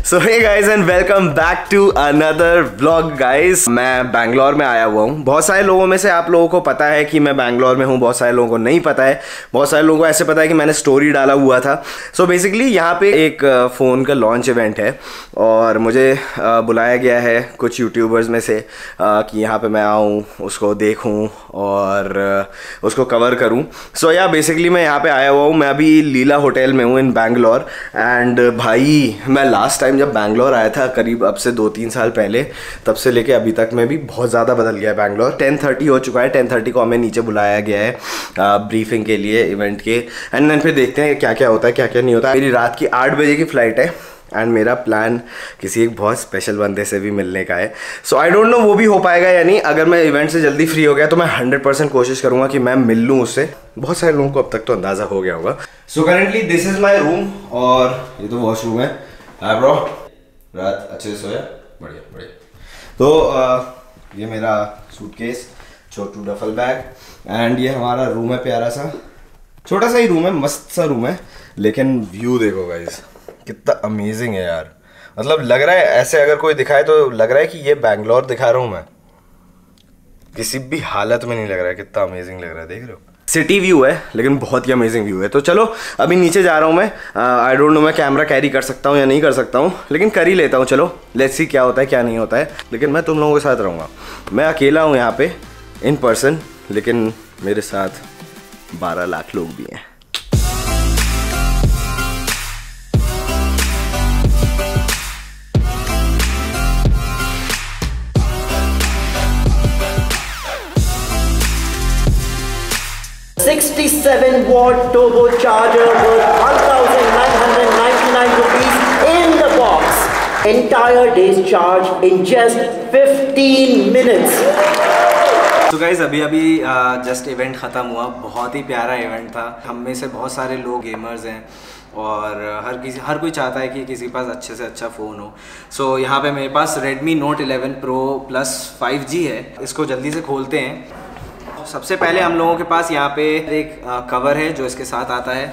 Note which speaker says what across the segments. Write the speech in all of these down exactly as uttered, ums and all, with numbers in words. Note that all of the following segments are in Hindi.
Speaker 1: So hey guys and welcome back to another vlog guys. मैं बैंगलोर में आया हुआ हूँ। बहुत सारे लोगों में से आप लोगों को पता है कि मैं बैंगलोर में हूँ, बहुत सारे लोगों को नहीं पता है। बहुत सारे लोगों को ऐसे पता है कि मैंने स्टोरी डाला हुआ था। सो so बेसिकली यहाँ पे एक फ़ोन का लॉन्च इवेंट है और मुझे बुलाया गया है कुछ यूट्यूबर्स में से कि यहाँ पे मैं आऊँ, उसको देखूँ और उसको कवर करूँ। सो या बेसिकली मैं यहाँ पे आया हुआ हूँ। मैं अभी लीला होटल में हूँ इन बैंगलोर। एंड भाई मैं लास्ट टाइम जब बैंगलोर आया था करीब अब से दो तीन साल पहले, तब से लेके अभी तक में भी बहुत ज़्यादा बदल गया है बैंगलोर। टेन थर्टी हो चुका है, टेन थर्टी को हमें नीचे बुलाया गया है ब्रीफिंग के लिए इवेंट के। एंड देन फिर देखते हैं क्या क्या होता है क्या क्या नहीं होता। मेरी रात की आठ बजे की फ़्लाइट है एंड मेरा प्लान किसी एक बहुत स्पेशल बंदे से भी मिलने का है। सो आई डोंट नो वो भी हो पाएगा या नहीं। अगर मैं इवेंट से जल्दी फ्री हो गया तो मैं हंड्रेड परसेंट कोशिश करूँगा कि मैं मिल लूँ उससे। बहुत सारे लोगों को अब तक तो अंदाज़ा हो गया होगा। So currently this is my room और ये तो वॉशरूम है। हाय ब्रो, रात अच्छे से सोया? बढ़िया बढ़िया। तो आ, ये मेरा सूटकेस, छोटू डफल बैग एंड ये हमारा रूम है। प्यारा सा छोटा सा ही रूम है, मस्त सा रूम है, लेकिन व्यू देखो गाइस कितना अमेजिंग है यार। मतलब लग रहा है ऐसे अगर कोई दिखाए तो लग रहा है कि ये बैंगलोर दिखा रहा हूँ मैं, किसी भी हालत में नहीं लग रहा है। कितना अमेजिंग लग रहा है, देख रहे हो? सिटी व्यू है लेकिन बहुत ही अमेजिंग व्यू है। तो चलो अभी नीचे जा रहा हूँ मैं। आई डोंट नो मैं कैमरा कैरी कर सकता हूँ या नहीं कर सकता हूँ, लेकिन कर ही लेता हूँ। चलो लेट्स सी क्या होता है क्या नहीं होता है। लेकिन मैं तुम लोगों के साथ रहूँगा। मैं अकेला हूँ यहाँ पे इन पर्सन, लेकिन मेरे साथ बारह लाख लोग भी हैं।
Speaker 2: sixty-seven watt turbo charger worth one thousand nine hundred ninety-nine rupees in the box. Entire day's charge in just fifteen minutes.
Speaker 1: तो गाइज अभी अभी जस्ट इवेंट ख़त्म हुआ। बहुत ही प्यारा इवेंट था। हम में से बहुत सारे लोग गेमर्स हैं और हर किसी हर कोई चाहता है कि किसी के पास अच्छे से अच्छा फ़ोन हो। सो so, यहाँ पे मेरे पास Redmi Note eleven Pro Plus five G है। इसको जल्दी से खोलते हैं। सबसे पहले हम लोगों के पास यहाँ पे एक आ, कवर है जो इसके साथ आता है।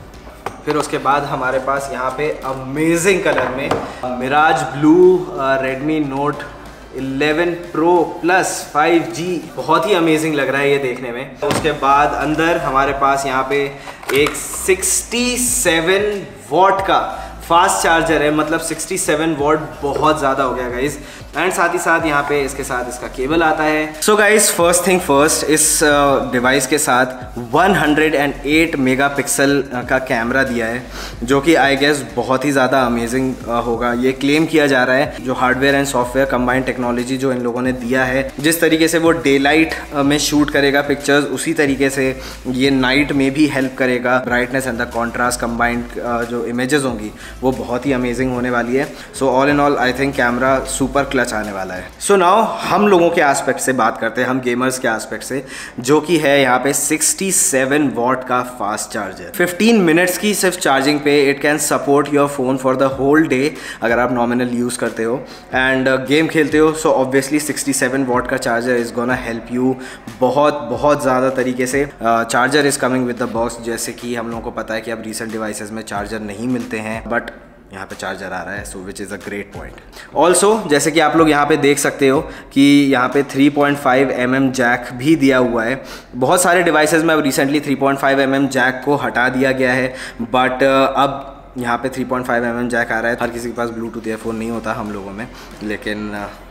Speaker 1: फिर उसके बाद हमारे पास यहाँ पे अमेजिंग कलर में mirage blue Redmi Note eleven Pro Plus five G, बहुत ही अमेजिंग लग रहा है ये देखने में। उसके बाद अंदर हमारे पास यहाँ पे एक सिक्सटी सेवन वॉट का फास्ट चार्जर है। मतलब सिक्सटी सेवन वॉट बहुत ज़्यादा हो गया गाइज। एंड साथ ही साथ यहाँ पे इसके साथ इसका केबल आता है। So guys first thing first, इस डिवाइस uh, के साथ वन हंड्रेड एट मेगापिक्सल का कैमरा दिया है, जो कि आई गेस बहुत ही ज़्यादा अमेजिंग uh, होगा। ये क्लेम किया जा रहा है। जो hardware and software combined technology जो इन लोगों ने दिया है, जिस तरीके से वो डे लाइट uh, में शूट करेगा पिक्चर्स, उसी तरीके से ये नाइट में भी हेल्प करेगा। Brightness and the contrast combined जो इमेजेस होंगी वो बहुत ही अमेजिंग होने वाली है। So all in all I think camera super clutch आने वाला है। सो so नाउ हम लोगों के एस्पेक्ट से बात करते हैं, हम गेमर्स के एस्पेक्ट से, जो कि है यहाँ पे सिक्सटी सेवन वॉट का फास्ट चार्जर। फिफ्टीन मिनट्स की सिर्फ चार्जिंग पे it can support your phone for the whole day अगर आप नॉमिनल यूज़ करते हो एंड गेम खेलते हो। So obviously sixty seven watt का charger is gonna help you बहुत बहुत ज़्यादा तरीके से। Charger is coming with the box, जैसे कि हम लोगों को पता है कि अब रिसेंट डिवाइसेस में चार्जर नहीं मिलते हैं, बट यहाँ पे चार्जर आ रहा है। So which is a great point. Also जैसे कि आप लोग यहाँ पे देख सकते हो कि यहाँ पे three point five M M jack भी दिया हुआ है। बहुत सारे डिवाइसेस में अब recently three point five M M jack को हटा दिया गया है, बट अब यहाँ पे three point five M M jack आ रहा है। हर किसी के पास ब्लूटूथ ईयरफोन नहीं होता हम लोगों में, लेकिन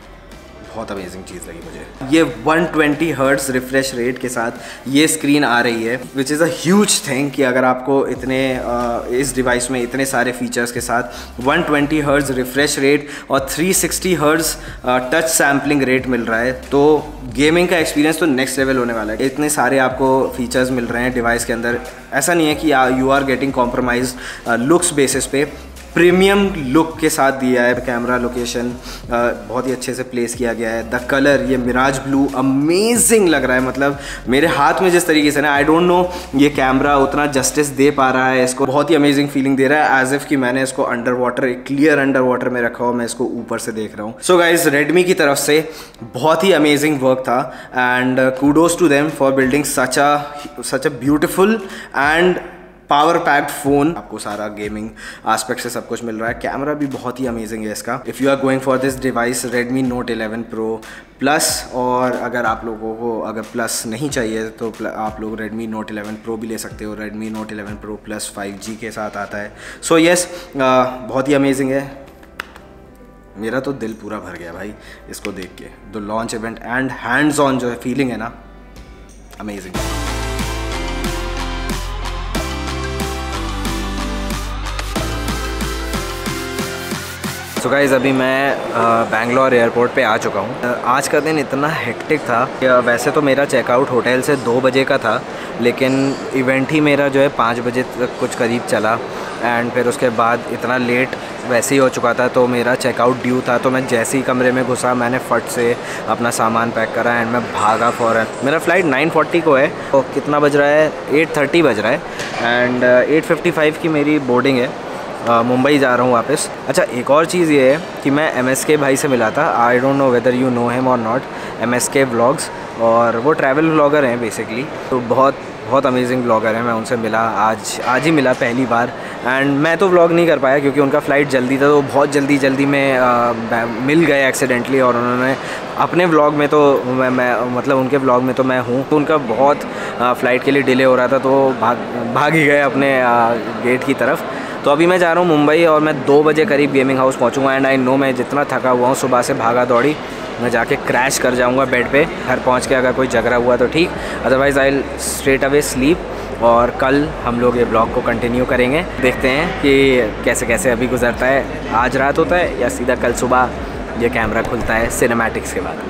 Speaker 1: बहुत अमेजिंग चीज़ लगी मुझे। ये one twenty hertz refresh rate के साथ ये स्क्रीन आ रही है, which is a huge thing कि अगर आपको इतने uh, इस डिवाइस में इतने सारे फीचर्स के साथ one twenty hertz refresh rate और three sixty hertz touch sampling rate मिल रहा है, तो गेमिंग का एक्सपीरियंस तो नेक्स्ट लेवल होने वाला है। इतने सारे आपको फीचर्स मिल रहे हैं डिवाइस के अंदर। ऐसा नहीं है कि you are getting compromise looks basis पे, प्रीमियम लुक के साथ दिया है। कैमरा लोकेशन बहुत ही अच्छे से प्लेस किया गया है। द कलर, ये मिराज ब्लू अमेजिंग लग रहा है। मतलब मेरे हाथ में जिस तरीके से ना, आई डोंट नो ये कैमरा उतना जस्टिस दे पा रहा है इसको। बहुत ही अमेजिंग फीलिंग दे रहा है, एज इफ कि मैंने इसको अंडर वाटर, एक क्लियर अंडर वाटर में रखा हो, मैं इसको ऊपर से देख रहा हूँ। सो गाइज रेडमी की तरफ से बहुत ही अमेजिंग वर्क था and kudos to them for building such a such a beautiful and power packed phone, आपको सारा गेमिंग एस्पेक्ट से सब कुछ मिल रहा है। कैमरा भी बहुत ही अमेजिंग है इसका। If you are going for this device Redmi Note eleven Pro Plus, और अगर आप लोगों को अगर प्लस नहीं चाहिए तो आप लोग रेडमी नोट इलेवन प्रो भी ले सकते हो। Redmi Note eleven Pro Plus five G के साथ आता है। सो so, येस yes, बहुत ही अमेजिंग है। मेरा तो दिल पूरा भर गया भाई इसको देख के। The launch event and hands on जो है फीलिंग है ना, अमेजिंग। सो गाइस अभी मैं बैंगलोर एयरपोर्ट पे आ चुका हूँ। आज का दिन इतना हेक्टिक था। वैसे तो मेरा चेकआउट होटल से दो बजे का था, लेकिन इवेंट ही मेरा जो है पाँच बजे तक कुछ करीब चला। एंड फिर उसके बाद इतना लेट वैसे ही हो चुका था, तो मेरा चेकआउट ड्यू था। तो मैं जैसे ही कमरे में घुसा मैंने फट से अपना सामान पैक करा एंड मैं भागा फ़ौरन। मेरा फ़्लाइट नाइन फोर्टी को है, तो कितना बज रहा है, एट थर्टी बज रहा है। एंड एट फिफ्टी फाइव की मेरी बोर्डिंग है। Uh, मुंबई जा रहा हूँ वापस। अच्छा, एक और चीज़ ये है कि मैं एम एस के भाई से मिला था। I don't know whether you know him or not. M S के व्लॉग्स, और वो ट्रैवल व्लॉगर हैं बेसिकली। तो बहुत बहुत अमेजिंग व्लॉगर हैं। मैं उनसे मिला आज आज ही मिला पहली बार। एंड मैं तो व्लॉग नहीं कर पाया क्योंकि उनका फ़्लाइट जल्दी था, तो बहुत जल्दी जल्दी में आ, मिल गए एक्सीडेंटली। और उन्होंने अपने व्लॉग में तो मैं, मैं मतलब उनके व्लॉग में तो मैं हूँ, तो उनका बहुत फ़्लाइट के लिए डिले हो रहा था, तो भाग भाग ही गए अपने आ, गेट की तरफ। तो अभी मैं जा रहा हूँ मुंबई और मैं दो बजे करीब गेमिंग हाउस पहुँचूँगा। एंड आई नो मैं जितना थका हुआ हूँ, सुबह से भागा दौड़ी, मैं जाके क्रैश कर जाऊँगा बेड पे। घर पहुँच के अगर कोई झगड़ा हुआ तो ठीक, otherwise I straight away sleep. और कल हम लोग ये ब्लॉग को कंटिन्यू करेंगे। देखते हैं कि कैसे कैसे अभी गुजरता है। आज रात होता है या सीधा कल सुबह ये कैमरा खुलता है सिनेमैटिक्स के बाद।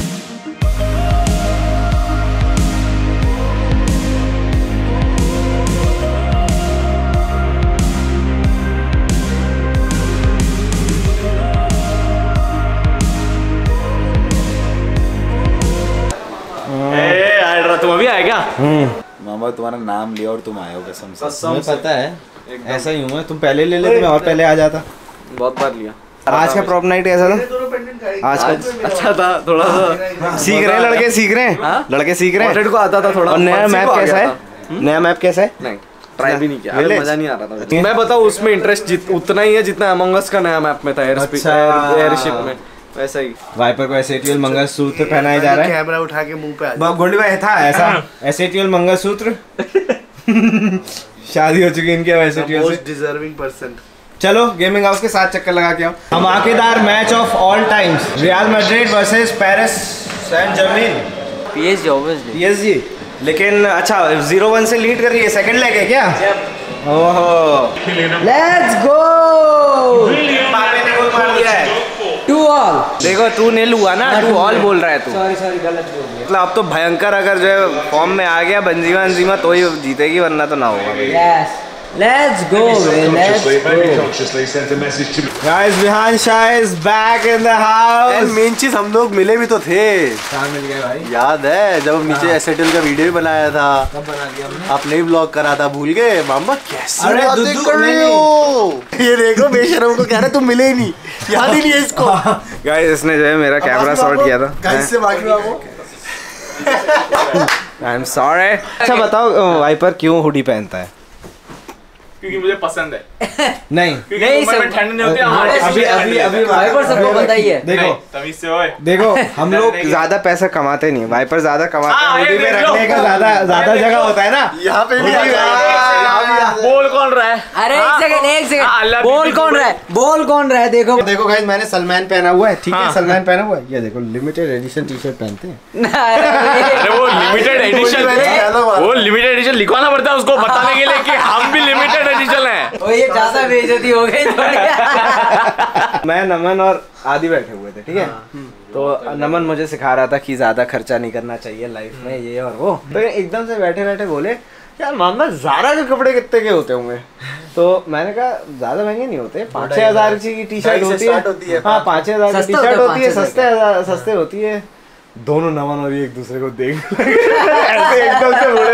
Speaker 3: तुम अभी आए क्या?
Speaker 4: मामा तुम्हारा नाम लिया और तुम आए हो कसम से।
Speaker 3: तुम्हें पता है ऐसा ही हूँ मैं। तुम पहले ले लेते, मैं और पहले आ जाता।
Speaker 4: बहुत बार लिया।
Speaker 1: आज का प्रॉप नाइट कैसा था? आज का
Speaker 3: अच्छा था, थोड़ा सा
Speaker 1: सीख रहे हैं लड़के, सीख रहे हैं लड़के सीख रहे हैं।
Speaker 3: को आता था थोड़ा।
Speaker 1: और नया मैप कैसा है? नया मैप कैसा है?
Speaker 3: नहीं, ट्राई भी नहीं किया, मजा नहीं आ रहा था। मैं बताऊँ, उसमें इंटरेस्ट उतना ही है जितना अमंग अस का नया मैप में था, एयरशिप में। वैसा ही
Speaker 1: वाइपर को एसएटीएल मंगलसूत्र पहनाया जा रहा है।
Speaker 4: कैमरा उठा के मुंह पे आ जाए।
Speaker 1: गोल्डी भाई था ऐसा एसएटीएल मंगलसूत्र। शादी हो चुकी इनके एसएटीएल से।
Speaker 4: Most deserving person.
Speaker 1: चलो गेमिंग हाउस के साथ चक्कर लगा के आओ। धमाकेदार match of all times, Real Madrid versus Paris Saint Germain.
Speaker 5: PSG obviously
Speaker 1: PSG. लेकिन अच्छा जीरो वन से लीड कर रही है, सेकंड लेग है क्या? ओहो, लेट्स गो। पापे ने गोल मार दिया है।
Speaker 5: Two all.
Speaker 1: देखो तू नील हुआ ना, टू ऑल बोल रहा है तू।
Speaker 5: सॉरी सॉरी गलत बोल दिया।
Speaker 1: मतलब अब तो भयंकर अगर जो है फॉर्म में आ गया बंजीमा बंजीमा तो ही जीतेगी, वरना तो ना होगा।
Speaker 5: Yes, let's go let's go.
Speaker 1: Guys Vihansha is back in the house.
Speaker 4: Main चीज हम लोग मिले भी तो थे।
Speaker 1: कहाँ मिल गए भाई?
Speaker 4: याद है जब हम नीचे एसएटीएल का वीडियो भी बनाया था।
Speaker 1: कब बना दिया हमने?
Speaker 4: आपने ही ब्लॉग करा था, भूल गए? मामा कैसे
Speaker 1: अरे
Speaker 4: बातें
Speaker 1: दुद्दू,
Speaker 4: कर रहे हो? ये देखो बेशरम को कह रहे तुम मिले ही नहीं, याद ही नहीं है इसको।
Speaker 1: गाइस इसने जो है मेरा कैमरा शॉट किया था।
Speaker 4: गाइस से बाकी बाबू
Speaker 1: आई एम सॉरी। अच्छा बताओ वाइपर क्यों हुडी पहनता है?
Speaker 3: क्योंकि मुझे पसंद है।
Speaker 1: नहीं
Speaker 5: नहीं सब
Speaker 3: ठंड नहीं होती हमारे।
Speaker 1: अभी अभी अभी
Speaker 5: वाइपर सबको पता ही है।
Speaker 1: देखो
Speaker 3: तमीज से ओए।
Speaker 1: देखो हम लोग ज्यादा पैसा कमाते नहीं, वाइपर ज्यादा कमाते हैं।
Speaker 3: हाँ,
Speaker 1: हुडी
Speaker 3: ये
Speaker 1: में
Speaker 3: देख लो।
Speaker 1: रखने का ज्यादा ज्यादा जगह होता है ना।
Speaker 4: यहाँ पे भी
Speaker 1: हुडी में-
Speaker 3: बोल कौन रहा है?
Speaker 5: अरे एक सेकंड एक
Speaker 3: हाँ,
Speaker 5: सेकंड,
Speaker 3: अल्लाह
Speaker 5: बोल
Speaker 3: बीबी
Speaker 5: कौन
Speaker 3: बोल।
Speaker 5: रहा है? बोल कौन रहा है? देखो
Speaker 1: देखो गाइस मैंने सलमान पहना हुआ है, ठीक है?
Speaker 3: हाँ।
Speaker 1: सलमान पहना हुआ है। ये देखो लिमिटेड एडिशन टी शर्ट पहनते हैं।
Speaker 3: अरे वो लिमिटेड एडिशन, वो लिमिटेड एडिशन लिखवाना पड़ता है उसको बताने के लिए कि हम भी लिमिटेड एडिशन है।
Speaker 5: वो ये ज्यादा बेइज्जती हो गई थोड़ी।
Speaker 1: मैं नमन और आदि बैठे हुए थे, ठीक है? तो नमन मुझे सिखा रहा था कि ज्यादा खर्चा नहीं करना चाहिए लाइफ में, ये और वो। तो एकदम से बैठे बैठे बोले यार मामा ज़ारा के कपड़े कितने के होते होंगे? तो मैंने कहा ज्यादा महंगे नहीं होते, पाँच छह हजार की टी शर्ट होती है। हाँ पाँच छह हजार की टी शर्ट होती है, सस्ते सस्ते होती है। दोनों नमन और एक दूसरे को देख ऐसे एकदम से बोले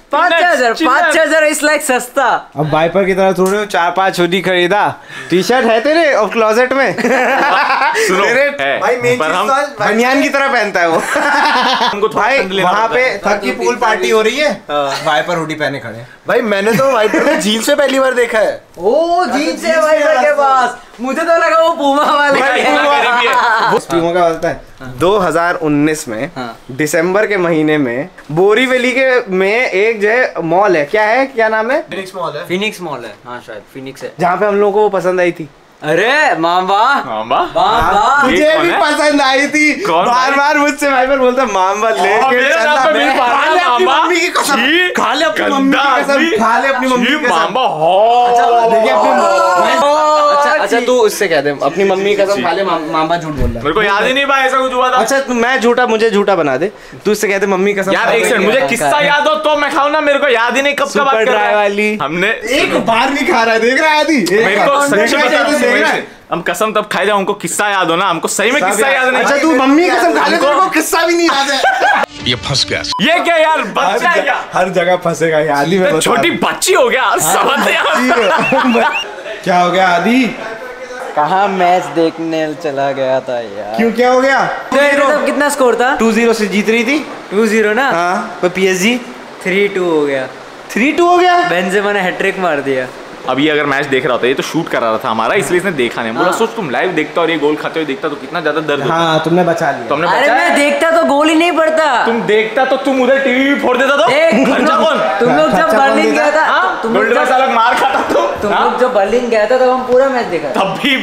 Speaker 5: पाँच हजार पाँच हजार इस लाइक सस्ता।
Speaker 3: अब वाइपर की तरह थोड़े हो चार पांच हुडी खरीदा, टी शर्ट है तेरे और क्लोजेट में तेरे
Speaker 4: भाई मेन
Speaker 3: पर हम
Speaker 4: चीज
Speaker 3: बनियान की तरह पहनता है वो हमको भाई वहाँ पे थक की पूल पार्टी हो रही है, वाइपर हुडी पहने खड़े हैं।
Speaker 4: भाई मैंने तो वाइपर में जीन्स से पहली बार देखा है।
Speaker 5: ओ जीन्स है वाइपर के पास, मुझे तो लगा वो पूमा वाले
Speaker 3: पूमा का बोलता है। दो हज़ार उन्नीस में दिसंबर के महीने में बोरीवली के में एक जो है मॉल है, क्या है, क्या नाम है?
Speaker 4: फिनिक्स मॉल है।
Speaker 5: फिनिक्स मॉल है, हाँ शायद फिनिक्स है,
Speaker 3: जहाँ पे हम लोगों को वो पसंद आई थी।
Speaker 5: अरे मामा
Speaker 6: मामा
Speaker 5: मामा
Speaker 3: मुझे भी पसंद आई थी, बार बार मुझसे भाई पर बोलता मामा लेके चलना, खा ले अपनी मम्मी की कसम, खा ले अपनी मम्मी की कसम, खा ले अपनी मम्मी की कसम।
Speaker 6: मामा हो
Speaker 3: देखिए अपनी अच्छा तू उससे कह दे अपनी मम्मी की कसम खा ले, मामा झूठ बोल रहा है।
Speaker 6: मेरे को याद ही नहीं भाई ऐसा कुछ हुआ था।
Speaker 3: अच्छा तू मैं झूठा, मुझे झूठा बना दे, तू उससे कहते मम्मी की कसम।
Speaker 6: यार एक सेकंड, मुझे किस्सा याद हो तो मैं खाऊं ना, मेरे को याद ही नहीं कब का बात कर रहा है
Speaker 3: वाली।
Speaker 6: हमने
Speaker 3: एक बार नहीं खा रहा है, देख रहा है आदि
Speaker 6: मेरे को सच्ची बता
Speaker 3: देख रहा है।
Speaker 6: हम कसम तब खाए जाओ, हमको किस्सा याद हो ना, हमको सही में किस्सा याद नहीं।
Speaker 3: अच्छा तू मम्मी की कसम खा ले, तेरे को किस्सा भी नहीं याद है।
Speaker 6: ये फंस गया, ये क्या यार, बच्चा है क्या?
Speaker 3: हर जगह फंसेगा ये आदि में,
Speaker 6: छोटी बच्ची हो गया समझ यार।
Speaker 3: क्या हो गया आदि?
Speaker 5: कहाँ मैच देखने चला गया था यार।
Speaker 3: क्यों क्या हो गया?
Speaker 5: तब कितना स्कोर था?
Speaker 3: टू जीरो से जीत रही थी।
Speaker 5: टू जीरो ना?
Speaker 3: हाँ तो पीएसजी
Speaker 5: थ्री टू हो गया।
Speaker 3: थ्री टू हो गया।
Speaker 5: बेंजेमा ने हैट्रिक मार दिया।
Speaker 6: अब ये अगर मैच देख रहा होता, ये तो शूट कर रहा था हमारा, इसलिए इसने देखा नहीं। बोला सोच तुम लाइव देखता और ये गोल खाते हुए देखता तो कितना ज्यादा दर्द होता।
Speaker 3: हाँ तुमने बचा लिया।
Speaker 6: तुमने
Speaker 5: अरे मैं देखता तो गोल ही नहीं पड़ता।
Speaker 6: तुम देखता तो तुम उधर टीवी भी फोड़ देता तो खर्चा कौन?
Speaker 5: तुम लोग जब बर्लिन गया था, तुम लोग जब
Speaker 6: अलग मार खाता तुम
Speaker 5: तुम लोग जब बर्लिन गया था तब हम पूरा मैच देखा।
Speaker 6: तब भी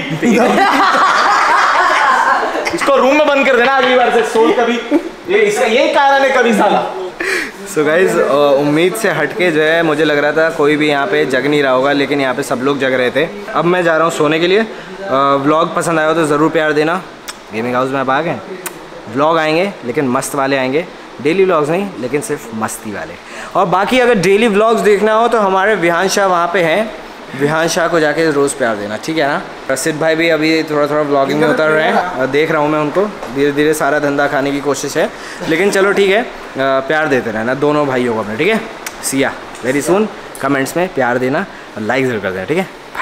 Speaker 6: इसको रूम में बंद कर देना अगली बार से, सोच कभी ये इसका यही कारण है कभी साला।
Speaker 3: सो गाइज उम्मीद से हटके जो है मुझे लग रहा था कोई भी यहाँ पे जग नहीं रहा होगा, लेकिन यहाँ पे सब लोग जग रहे थे। अब मैं जा रहा हूँ सोने के लिए। व्लॉग पसंद आया हो तो ज़रूर प्यार देना। गेमिंग हाउस में आप आ गए, व्लॉग आएंगे लेकिन मस्त वाले आएंगे, डेली व्लॉग्स नहीं लेकिन सिर्फ मस्ती वाले। और बाकी अगर डेली व्लॉग्स देखना हो तो हमारे विहान शाह वहाँ पे हैं, विहान शाह को जाके रोज़ प्यार देना, ठीक है ना। रसिद भाई भी अभी थोड़ा थोड़ा व्लॉगिंग में उतर रहे हैं, देख रहा हूँ मैं उनको, धीरे धीरे सारा धंधा खाने की कोशिश है, लेकिन चलो ठीक है, प्यार देते रहना दोनों भाइयों को अपने, ठीक है। सिया वेरी सून, कमेंट्स में प्यार देना और लाइक ज़रूर कर देना, ठीक है।